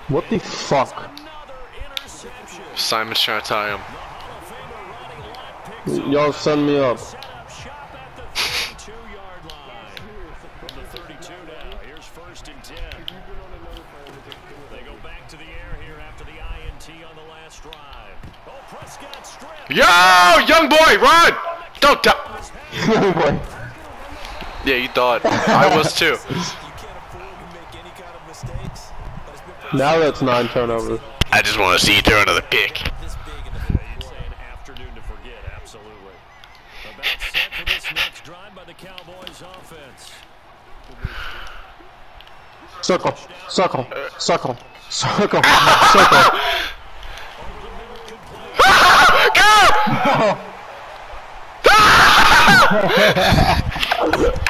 What the fuck? Simon's trying to tie him. Y'all send me up. Yo, young boy, run! Don't die. Young boy. Yeah, you thought. I was too. Now that's 9 turnovers. I just want to see you throw another pick. Circle, circle, circle, circle, circle. Go!